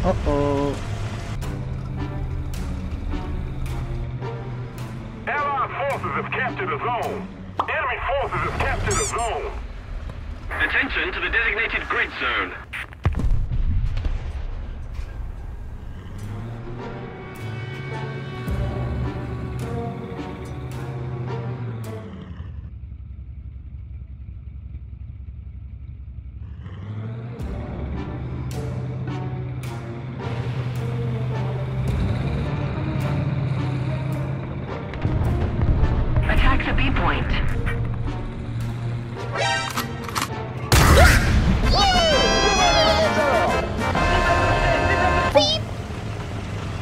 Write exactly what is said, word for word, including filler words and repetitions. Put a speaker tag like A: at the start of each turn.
A: Uh-oh.
B: Allied forces have captured a zone. Enemy forces have captured a zone.
C: Attention to the designated grid zone.